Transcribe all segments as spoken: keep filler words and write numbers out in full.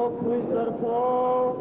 Господь церква.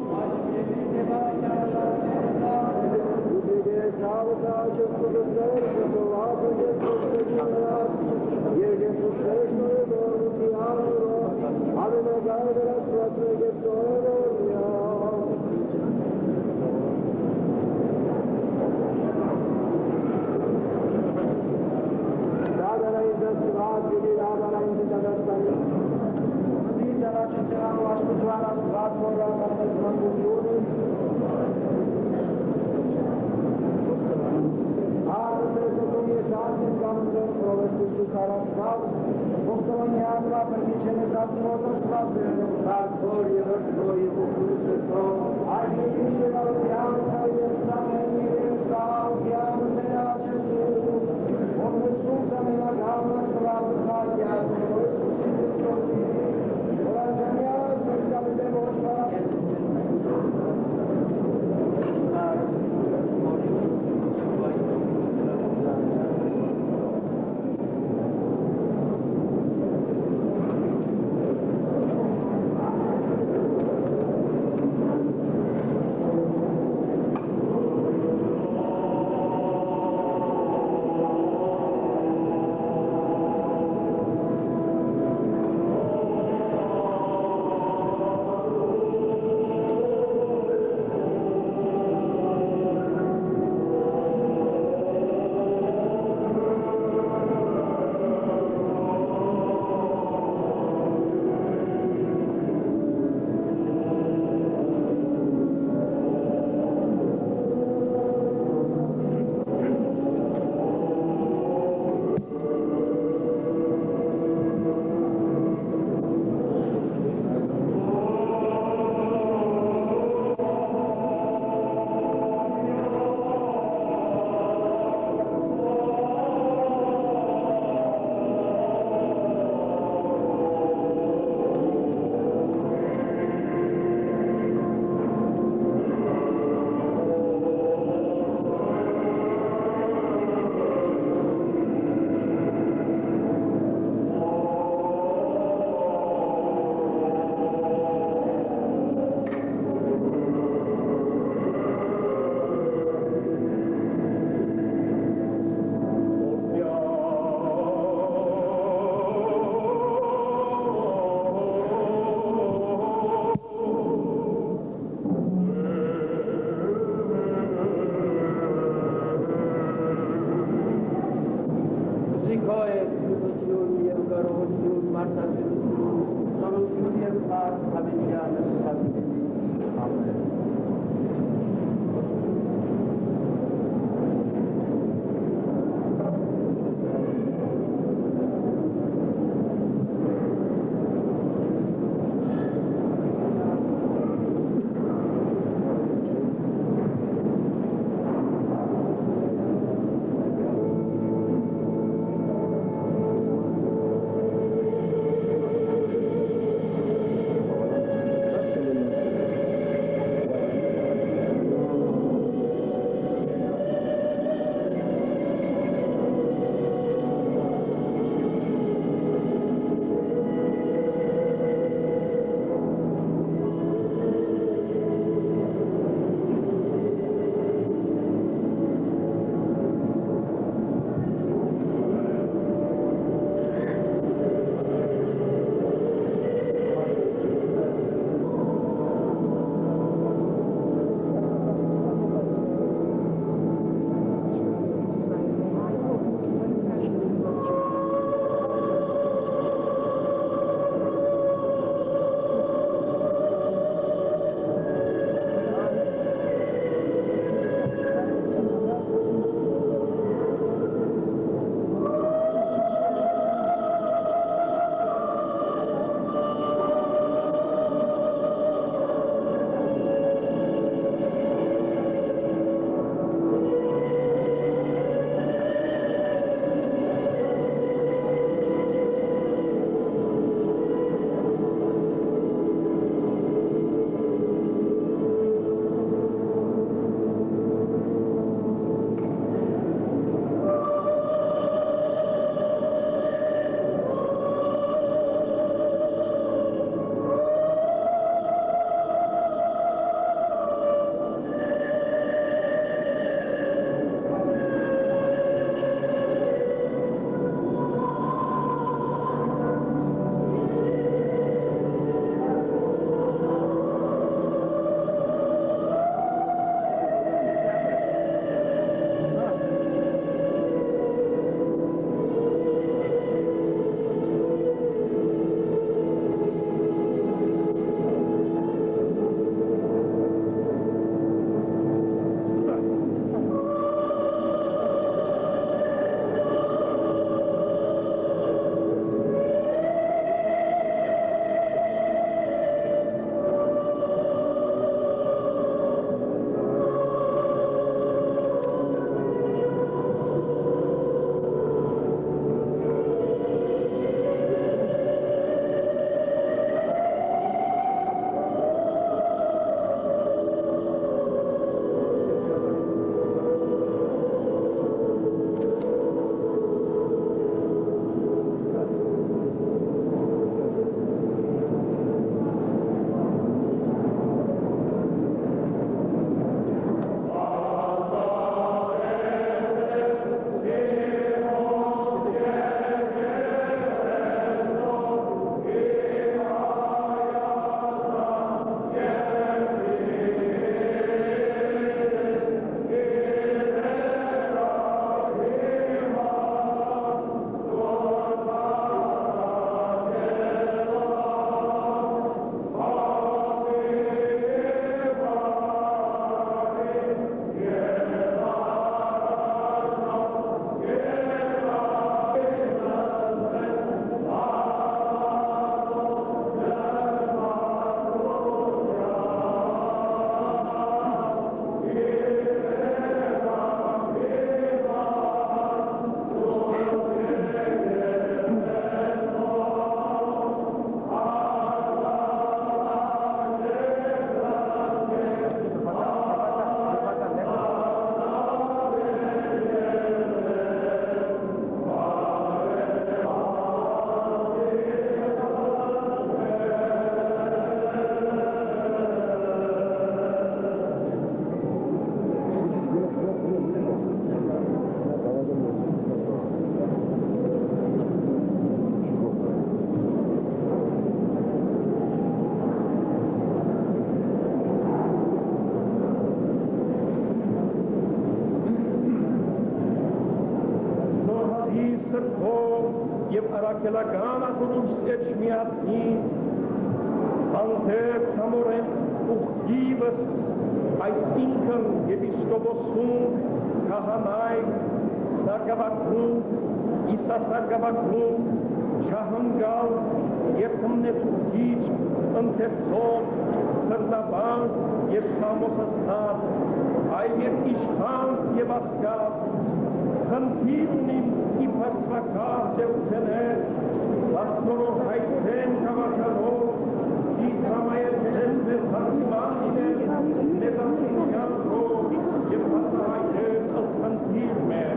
Arachelagan atunusket miatni, ante samoren uchivas, ais incan episcoposum, kahamai, sargavakun, isa sargavakun, chahangal, yetamne uchij, ante som, sarnaban, yetamos asad, aiet ishkan yevaskat, Kantivnim i pasvakar zeutenet, Lastoro haiten kavakalo, I tramajetem befartimaninem, Nevasinjanko, Jepatahaitem al kantivmer.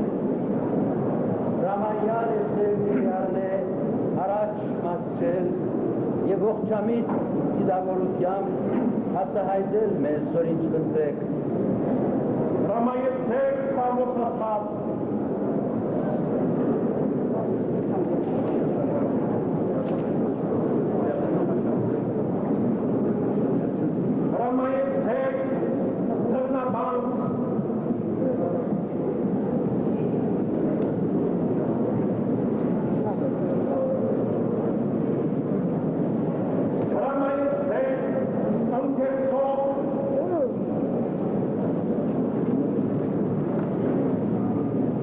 Ramayale sevgiyarle, Araç matçel, Yevohçamit idavorutyam, Hatahaitel me sorinçlıntek. Ramajetem samosasat, Ramajetem Trnaban, Ramajetem Ankerso,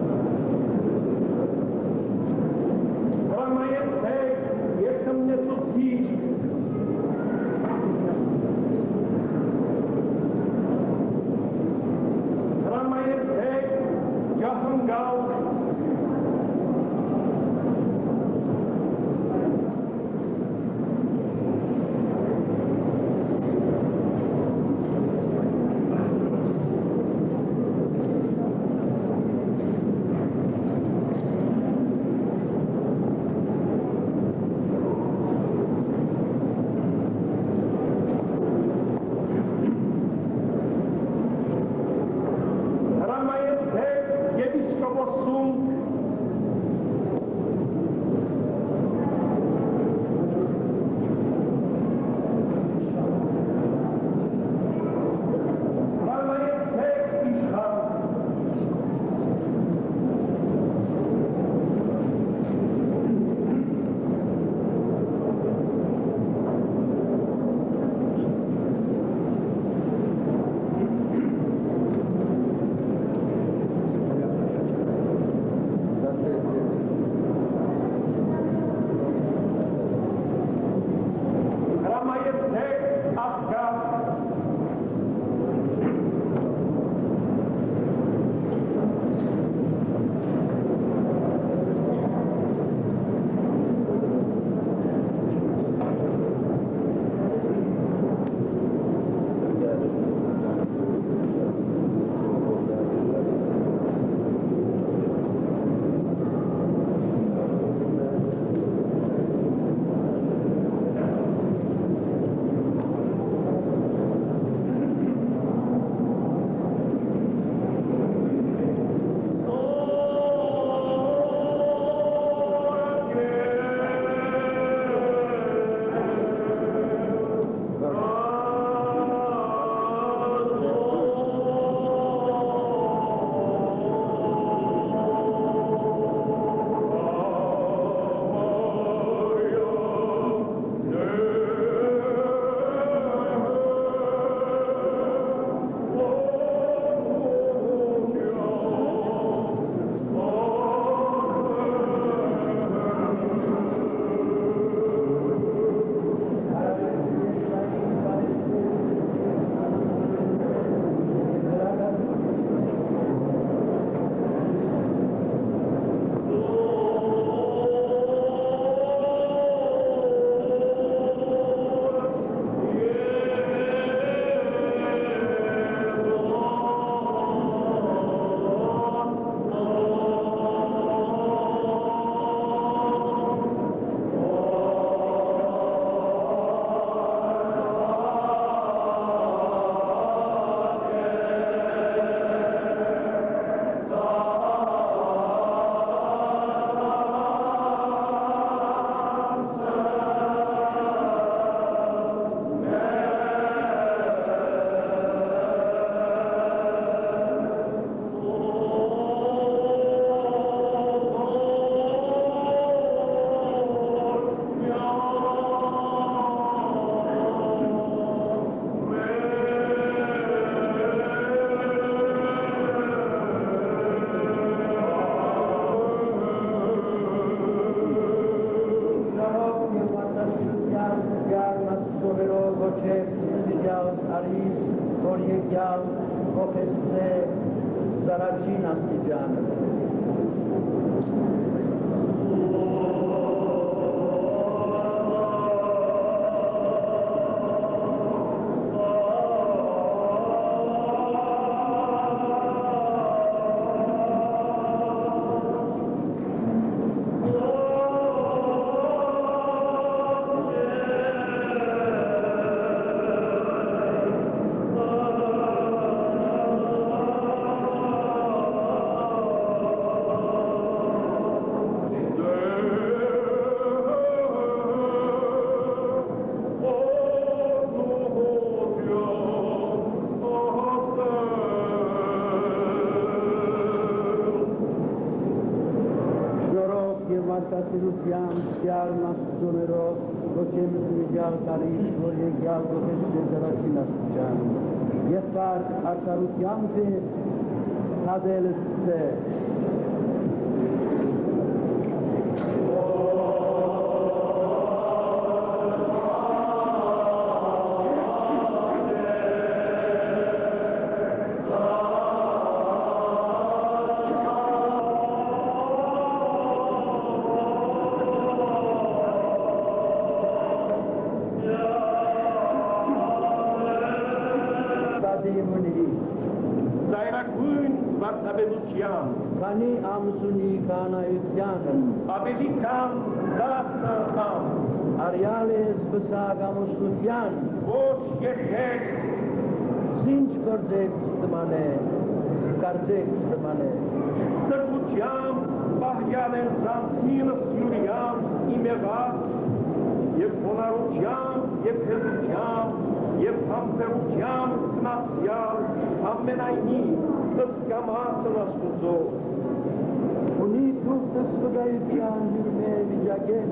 արիս, որ եկյալ հոխեսցե զարաջին աստիճանը։ Արտասիրության սյարն աստուծոներով, ոչեմ զմիջալ կարիչ, որ եկյալ գոհեստ է զրաշին աստուճան։ Եվ պարկ արդարության թե հադելս թե։ Քանի ամսունի կանայության ավելի քան տասը ամս արյալ ես վսակ ամուսնության ոչ եղեք զինչ կրձեք տմանե, կարձեք տմանե սրբությամբ պահյալ են զանցինս յուրյանց իմեղած և հոնարությամբ և հեզությամբ և համբերությամբ կնացյալ ամենայնի ըսկամացն աստուծով ունի դուքտս վգայության հյուրմե վիճակեն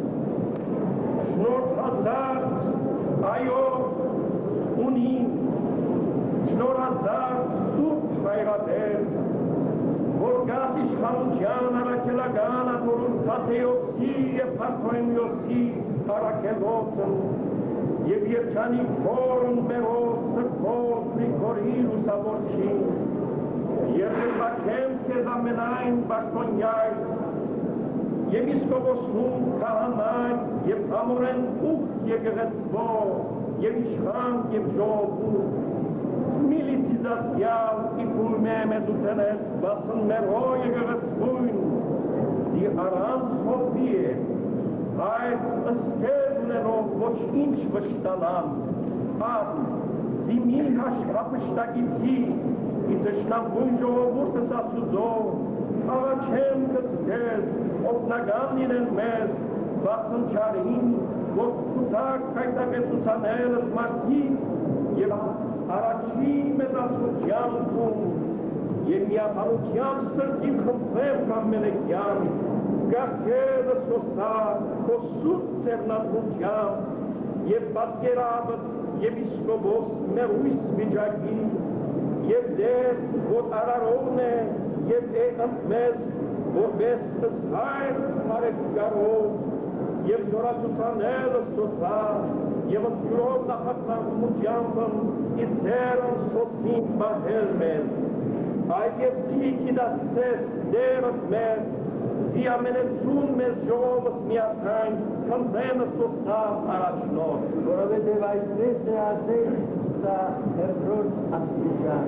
շնորհազարդ այո ունի շնորհազարդ սուրբ հայրատեր որ գազ իշխանության առաքելական աթորում Թադեոսի և Պարթենիոսի առաքելոցն և երջանի քորն մերով սրբով Գրիգորի լուսավորչին և երբակեմ քեզ ամենայն պաշտոնյայս Եպիսկոպոսում քահանան և ամորեն ուխտ եկեղեցվող և իշխան և ժողովուրդ միլիցիզացիալ իբուրմե մեծութենես բասն մերո եկեղեցվույն դի առանց հովի է այդ ըսկեր ունենով ոչ ինչ վշտանան ան զիմի հապշտակիցի ի թշնամուն ժողովուրդս աստուծով աղաչեմ կսկես օգնական լինեն մեզ բացնչարին որ կուտակ կայտակեցուցանելս մարդիկ և առաջի մեծացության կում և միապանության սրտի խմբեմ կամ մենեկյան գախերը սոսա քո սուրբ ծերնատվությամբ և պատկերաբդ եպիսկոպոս մերույս վիճակի և դեր որ արարողն է և է ընտմեզ որպես ըսհայր հարեկգարով և զորացուցանել սոսա և ընտյուրով նախատանքմությանբն իձերն սոսին բահել մեզ այդ և դիքի դասես դերըտ մեզ զի ամենեցուն մեզ ժողովս միացայն քնձենը սոսա առաջնոր որովհետև այսպես է ասել սա հերրորդ աստիճան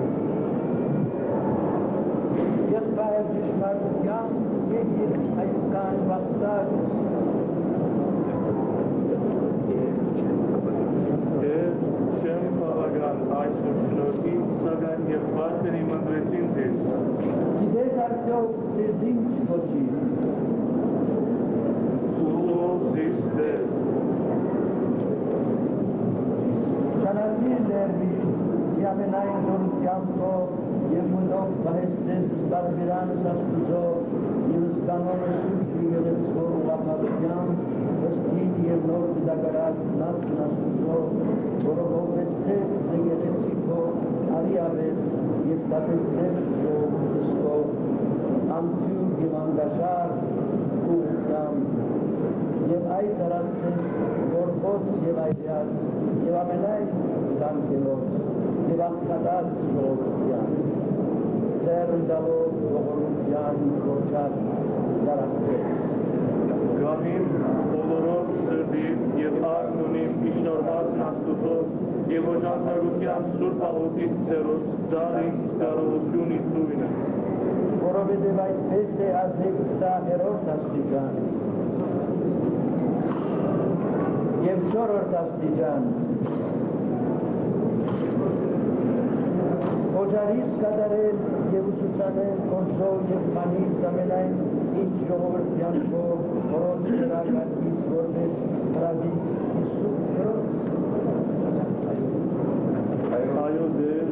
Ես բայր ճշմարտության եկիր այսքան վաստակ Եվ չեմ բավական այսօր շնորհի, սակայն և բարձրի մնդրեցին ձեզ Գիտես արդյոք ձեզ ինչ ոչի Ուրով ձեզ դեր Շանատիր դերվիշ Ամենայն նորությամբ և մնով պահեցնես բարբերանս աստուծով և սկանոնը սուրբ եկեղեցվոր ուղղափառությամբ ըստին և նոր դագարակ նավքն աստուծով որով հոգեցրես եկեղեցիքո արիավես և տատեցրես ժողովուրդսքով անթյուր և անգաշար ուղղությամբ և այդ արածես որքոց և այդյալ և ամենայն կամքելով եւ անկատած ժողովրդյան, ձեռնդալով ժողովրդյան գործած դարակներ։ Գահին բոլորով սրդիվ և արմունիմ իշնորված նաստուտով և օժանդակության սուրբ աղոթից ծերոց դար ինձ կարողություն իծույնը։ Որովհետև այդպես է ասեք հերորդ աստիճան և չորրորդ աստիճան օջարից կատարել և ուսուցանել կոնսով և խանից ամենայն ինչ ժողովրդյան քով որոնց դրականից որպես հրավից Իսուս Այո դեր